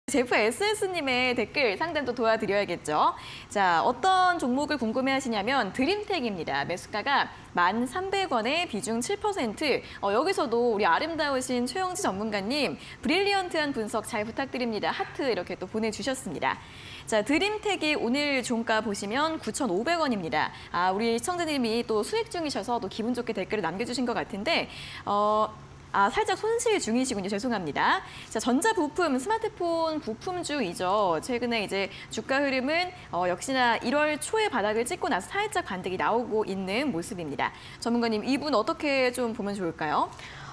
제프 SS님의 댓글 상담도 도와드려야겠죠. 자, 어떤 종목을 궁금해하시냐면 드림텍입니다. 매수가가 1,300원에 비중 7%. 여기서도 우리 아름다우신 최영지 전문가님 브릴리언트한 분석 잘 부탁드립니다. 하트 이렇게 또 보내주셨습니다. 자, 드림텍이 오늘 종가 보시면 9,500원입니다. 우리 시청자님이 또 수익 중이셔서 또 기분 좋게 댓글을 남겨주신 것 같은데 살짝 손실 중이시군요. 죄송합니다. 자, 전자부품, 스마트폰 부품주이죠. 최근에 이제 주가 흐름은 역시나 1월 초에 바닥을 찍고 나서 살짝 반등이 나오고 있는 모습입니다. 전문가님, 이분 어떻게 좀 보면 좋을까요?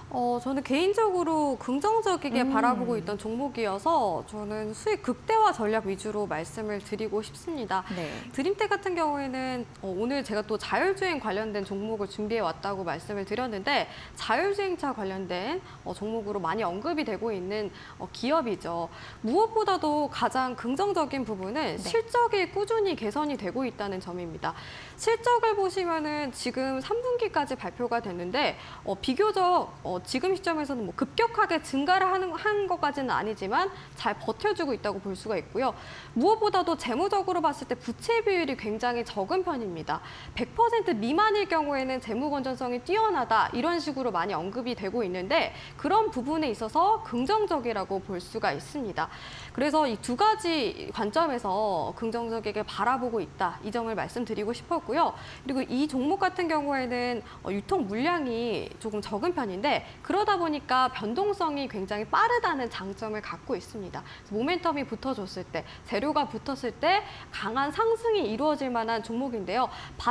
저는 개인적으로 긍정적이게 바라보고 있던 종목이어서 저는 수익 극대화 전략 위주로 말씀을 드리고 싶습니다. 네. 드림텍 같은 경우에는 오늘 제가 또 자율주행 관련된 종목을 준비해 왔다고 말씀을 드렸는데 자율주행차 관련된 종목으로 많이 언급이 되고 있는 기업이죠. 무엇보다도 가장 긍정적인 부분은 실적이 꾸준히 개선이 되고 있다는 점입니다. 실적을 보시면은 지금 3분기까지 발표가 됐는데 비교적 지금 시점에서는 뭐 급격하게 증가를 한 것까지는 아니지만 잘 버텨주고 있다고 볼 수가 있고요. 무엇보다도 재무적으로 봤을 때 부채 비율이 굉장히 적은 편입니다. 100% 미만일 경우에는 재무 건전성이 뛰어나다 이런 식으로 많이 언급이 되고 있는데 그런 부분에 있어서 긍정적이라고 볼 수가 있습니다. 그래서 이 두 가지 관점에서 긍정적이게 바라보고 있다 이 점을 말씀드리고 싶었고요. 그리고 이 종목 같은 경우에는 유통 물량이 조금 적은 편인데 그러다 보니까 변동성이 굉장히 빠르다는 장점을 갖고 있습니다. 모멘텀이 붙어줬을 때, 재료가 붙었을 때 강한 상승이 이루어질 만한 종목인데요.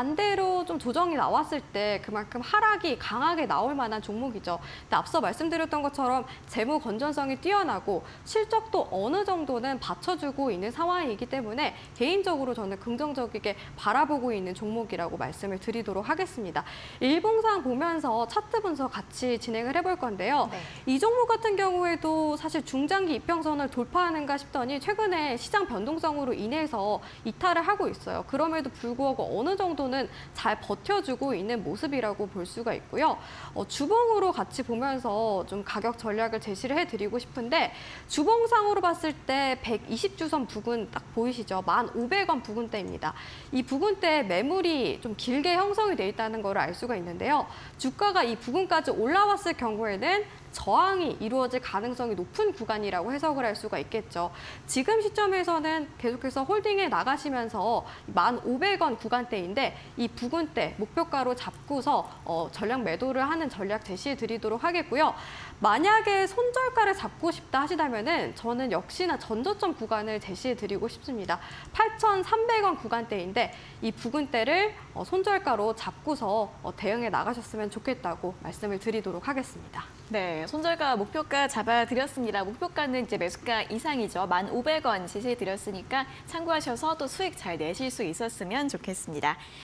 반대로 좀 조정이 나왔을 때 그만큼 하락이 강하게 나올 만한 종목이죠. 근데 앞서 말씀드렸던 것처럼 재무 건전성이 뛰어나고 실적도 어느 정도는 받쳐주고 있는 상황이기 때문에 개인적으로 저는 긍정적이게 바라보고 있는 종목이라고 말씀을 드리도록 하겠습니다. 일봉상 보면서 차트 분석 같이 진행을 해볼 건데요. 이 종목 같은 경우에도 사실 중장기 이평선을 돌파하는가 싶더니 최근에 시장 변동성으로 인해서 이탈을 하고 있어요. 그럼에도 불구하고 어느 정도는 잘 버텨주고 있는 모습이라고 볼 수가 있고요. 주봉으로 같이 보면서 좀 가격 전략을 제시를 해드리고 싶은데 주봉상으로 봤을 때 120주선 부근 딱 보이시죠? 1,500원 부근대입니다. 이 부근대에 매물이 좀 길게 형성이 돼 있다는 걸 알 수가 있는데요. 주가가 이 부근까지 올라왔을 경우에는 저항이 이루어질 가능성이 높은 구간이라고 해석을 할 수가 있겠죠. 지금 시점에서는 계속해서 홀딩에 나가시면서 1,500원 구간대인데 이 부근대 목표가로 잡고서 전략 매도를 하는 전략 제시해 드리도록 하겠고요. 만약에 손절가를 잡고 싶다 하시다면은 저는 역시나 전저점 구간을 제시해 드리고 싶습니다. 8,300원 구간대인데 이 부근대를 손절가로 잡고서 대응해 나가셨으면 좋겠다고 말씀을 드리도록 하겠습니다. 네, 손절가, 목표가 잡아드렸습니다. 목표가는 이제 매수가 이상이죠. 1,500원 제시해드렸으니까 참고하셔서 또 수익 잘 내실 수 있었으면 좋겠습니다.